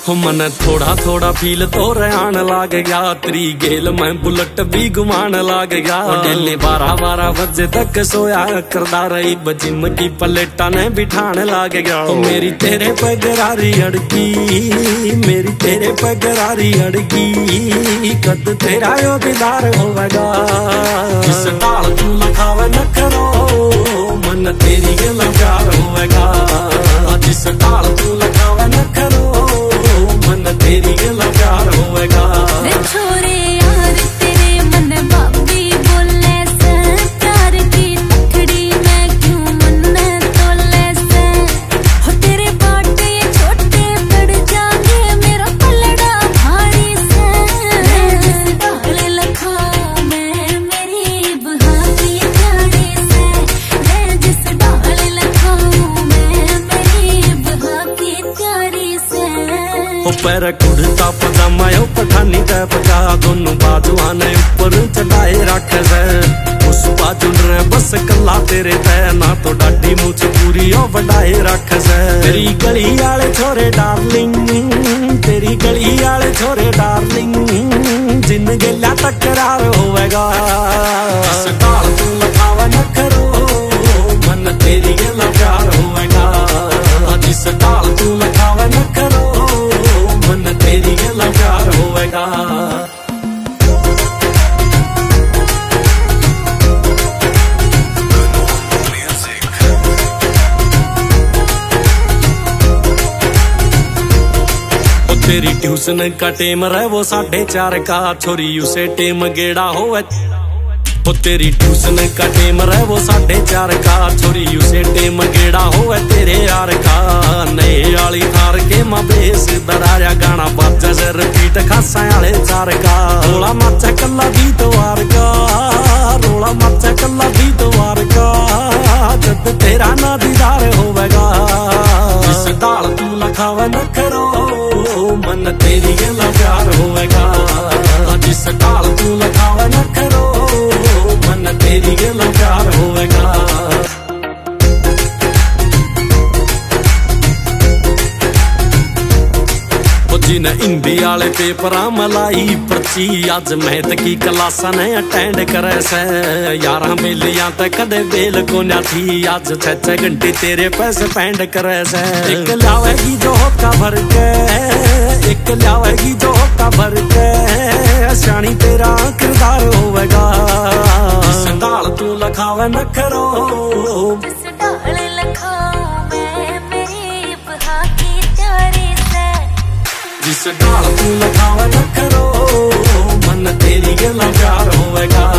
हो मन थोड़ा थोड़ा फील तो रहन लाग गया, तेरी गेल मैं बुलेट भी घुमान लाग गया। डेली 12-12 बजे तक सोया करदा रही, जिम की प्लेटा ने बिठान लाग गया। हो मेरी तेरे पे गरारी अड़की, मेरी तेरे पे गरारी अड़की, कद तेरा यो दीदार होवेगा। जिस डाल तू लखावे न करो, मन तेरी गल प्यार होवेगा। जिस डाल तू लखावे न करो, मन तेरी गल प्यार होवेगा। छोरे यार तेरे मन बाबी बोले से, प्यार की टुकड़ी में क्यों मन तोले से। हो तेरे बाटे छोटे पड़ जाएंगे, मेरा पलड़ा भारी से। जिस डाल लखाओ मैं मेरी बहा की प्यारी से, जिस डाल लखाओ मैं मेरी बहा की प्यारी से। पैर कुड़ता पजामा पठानी टाइप का, दोनों बाजुआ ने ऊपर चढ़ाए रख से। उस बाजू ने बस कला तेरे तय ना, तो डाडी मुझ पूरी ओ बढ़ाए रख से। तेरी गली आले छोरे डार्लिंग, तेरी गली आले छोरे डार्लिंग, जिन गेला तकरार होवेगा। इस डाल तू लखावा न करो, मन तेरी गल प्यार होवेगा। जिस डाल तू लखावा न करो, मन तेरी गल प्यार होवेगा। तेरी ट्यूशन का टेम रहे वो 4:30 का, छोरी उसे टेम गेड़ा होवे। ओ तेरी ट्यूशन का टेम रहे वो 4:30 का, छोरी उसे टेम गेड़ा होवे तेरे यार का। नए आली थार के बेस दराया, गाना बाजा से रिपीट खासा आले 4 का। रोला माचा कला भी द्वार का, रोला माचा कला भी द्वार का, जब तेरा ना दीदार होवेगा। इस डाल तू लखावे न करो, मन तेरी गल प्यार होवेगा। जिस डाल तू लखावे न करो, मन तेरी गल प्यार होवेगा। जिन हिंदी आले पेपर मलाई पर्ची, अज मैथ की क्लासा ने अटेंड करे से। 11 मेलियां तक कदे बेल को ना थी, अज 6-6 घंटे तेरे पे स्पेंड करे से। एक लावेगी जो होता भर के, एक लावेगी जो होता भर के, शानी तेरा किरदार होवेगा। इस डाल तू लखावे न करो, जिस डाल लखाओ मैं मेरी बहा की प्यारी से। जिस डाल तू लखावे न करो, मन तेरी गल प्यार होवेगा।